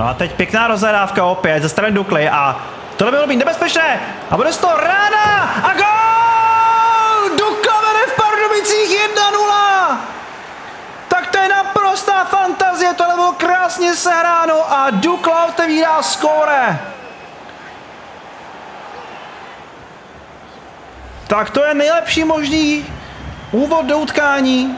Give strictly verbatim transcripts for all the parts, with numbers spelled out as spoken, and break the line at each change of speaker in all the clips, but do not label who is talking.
No a teď pěkná rozehrávka opět ze strany Dukly a tohle bylo být nebezpečné a bude z toho rána a gól! Dukla vede v Pardubicích jedna nula! Tak to je naprostá fantazie, tohle bylo krásně sehráno a Dukla otevírá skóre. Tak to je nejlepší možný úvod do utkání.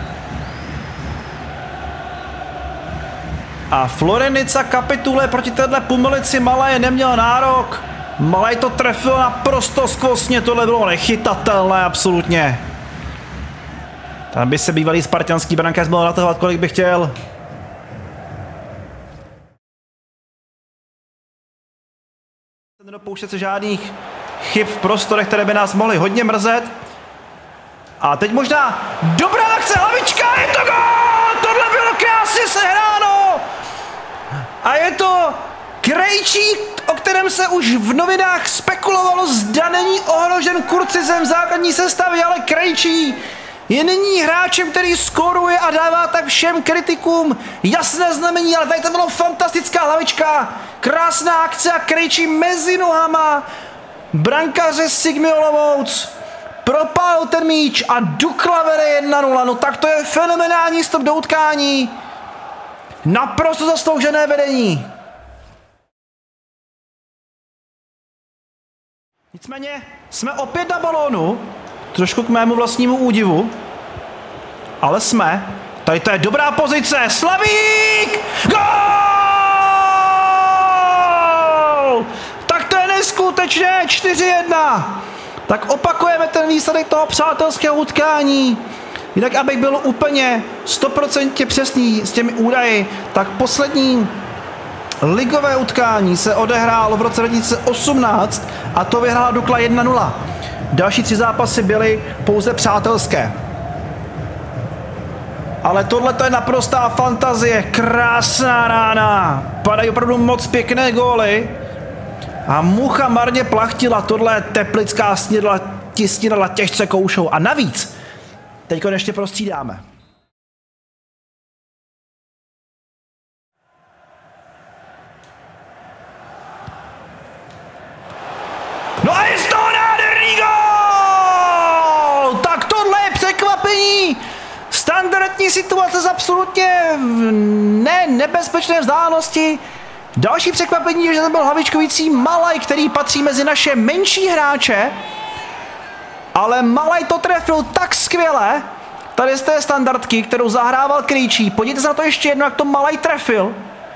A Florenica kapitule proti téhle Pumelici Malaj neměl nárok. Malaj to trefil naprosto skvostně, tohle bylo nechytatelné absolutně. Tam by se bývalý spartanský brankář mohl natahovat, kolik by chtěl. Nedopouštět se žádných chyb v prostorech, které by nás mohly hodně mrzet. A teď možná dobrá akce, hlavička, je to gól! Tohle bylo krásně sehráno! A je to Krejčí, o kterém se už v novinách spekulovalo, zda není ohrožen Kurcizem v základní sestavě, ale Krejčí je nyní hráčem, který skóruje a dává tak všem kritikům jasné znamení, ale tady to bylo fantastická hlavička, krásná akce a Krejčí mezi nohama brankaře Sigmy Olomouc propálil ten míč a Dukla vede jedna nula, no tak to je fenomenální stop do utkání, naprosto zasloužené vedení. Nicméně jsme opět na balónu, trošku k mému vlastnímu údivu, ale jsme. Tady to je dobrá pozice, Slavík! Gól! Tak to je neskutečné, čtyři jedna. Tak opakujeme ten výsledek toho přátelského utkání. Jinak, abych byl úplně sto procent přesný s těmi údaji, tak poslední ligové utkání se odehrálo v roce dva tisíce osmnáct a to vyhrála Dukla jedna nula. Další tři zápasy byly pouze přátelské. Ale tohle to je naprostá fantazie, krásná rána. Padají opravdu moc pěkné góly. A Mucha marně plachtila, tohle Teplická snědla, snědla těžce koušou. A navíc, teďko ještě prostřídáme. No a je z toho nádherný gól! Tak tohle je překvapení! Standardní situace z absolutně ne nebezpečné vzdálenosti. Další překvapení je, že to byl hlavičkovící Malaj, který patří mezi naše menší hráče. Ale Malaj to trefil tak skvěle, tady z té standardky, kterou zahrával Krejčí. Podívejte se na to ještě jedno, jak to Malaj trefil.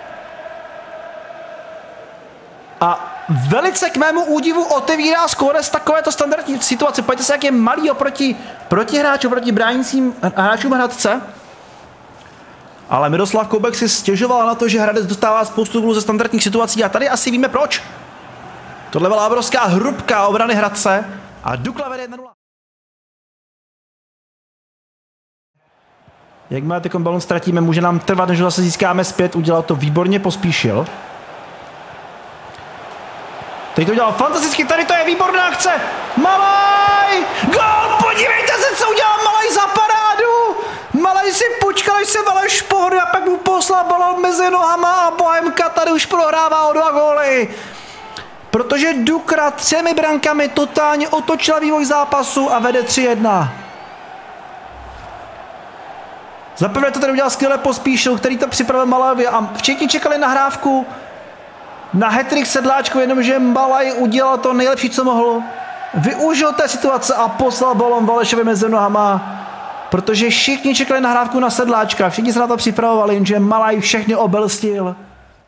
A velice k mému údivu otevírá skóre z takovéto standardní situace. Pojďte se, jak je malý oproti protihráčům, proti bránícím hráčům Hradce. Ale Miroslav Koubek si stěžoval na to, že Hradec dostává spoustu gólů ze standardních situací a tady asi víme proč. Tohle byla obrovská hrubka obrany Hradce a Dukla vede jedna nula. Jakmile teď balon ztratíme, může nám trvat, než ho zase získáme zpět, udělal to výborně Pospíšil. Teď to udělal fantasticky, tady to je výborná akce. Malaj! Gól! Podívejte se, co udělal Malaj za parádu! Malaj si počkal, až se Valeš pohody a pak mu poslal balón mezi nohama a Bohemka tady už prohrává o dva góly. Protože Dukla třemi brankami totálně otočila vývoj zápasu a vede tři jedna. Zaprvé to tady udělal skvěle Pospíšil, který to připravil Malajovi a všichni čekali nahrávku na hat-trick Sedláčku, jenomže Malaj udělal to nejlepší, co mohl. Využil té situace a poslal balón Valešovi mezi nohama, protože všichni čekali nahrávku na Sedláčka, všichni se na to připravovali, jenže Malaj všechny obelstil.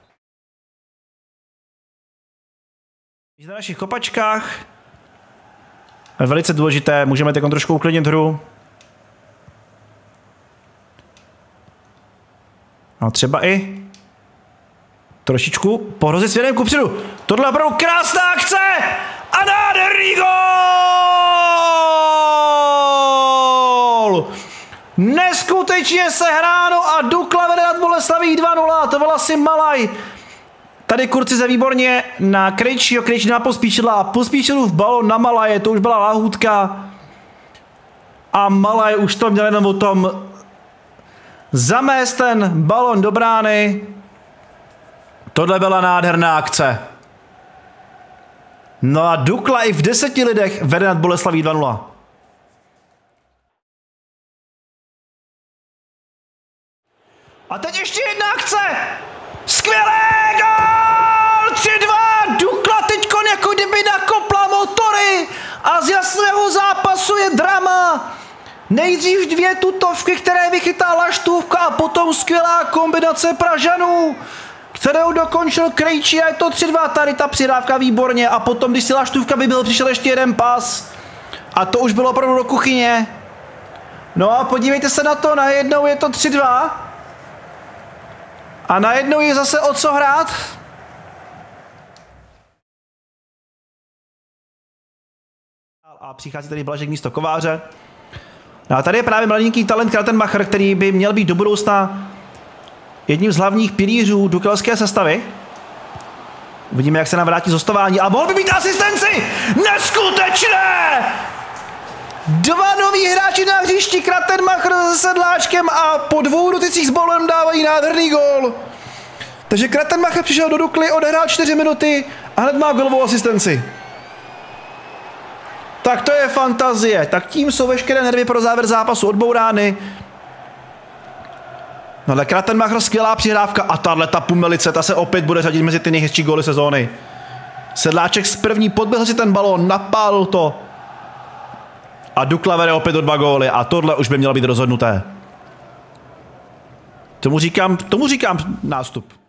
Na našich kopačkách je velice důležité, můžeme teď trošku uklidnit hru. No třeba i trošičku pohrozit směrem kupředu. Tohle je opravdu krásná akce a nádherný gól! Neskutečně sehráno a Dukla vede nad Boleslaví dva nula, to byl asi Malaj. Tady Kurcize výborně na Krejčího, Krejčí na Pospíšila a Pospíšilův balon na Malaje, to už byla lahůdka. A Malaj už to měl jenom o tom zamést ten balon do brány. Tohle byla nádherná akce. No a Dukla i v deseti lidech vede nad Boleslaví dva nula. A teď ještě jedna akce! Skvělé! Gól! tři dva! Dukla teďkon jako kdyby nakopla motory a z jasného zápasu je drama. Nejdřív dvě tutovky, které vychytá Laštůvka a potom skvělá kombinace Pražanů, kterou dokončil Krejčí a je to tři dva, tady ta přidávka výborně a potom, když si Laštůvka vybil, přišel ještě jeden pas a to už bylo opravdu do kuchyně. No a podívejte se na to, najednou je to tři dva a najednou je zase o co hrát. A přichází tady Blažek místo Kováře. No a tady je právě mladínký talent Kratenmacher, který by měl být do budoucna jedním z hlavních pilířů dukelské sestavy. Uvidíme, jak se nám vrátí zhostování a mohl by mít asistenci! Neskutečné! Dva noví hráči na hřišti, Kratenmacher se Sedláčkem a po dvou dotycích s bolem dávají nádherný gól. Takže Kratenmacher přišel do Dukly, odehrál čtyři minuty a hned má gólovou asistenci. Tak to je fantazie. Tak tím jsou veškeré nervy pro závěr zápasu odbourány. No ale Kratenmacher, skvělá přihrávka a tahle ta Pumelice, ta se opět bude řadit mezi ty nejhezčí góly sezóny. Sedláček z první podběhl si ten balón, napálil to. A Dukla vede opět o dva góly a tohle už by mělo být rozhodnuté. Tomu říkám, tomu říkám nástup.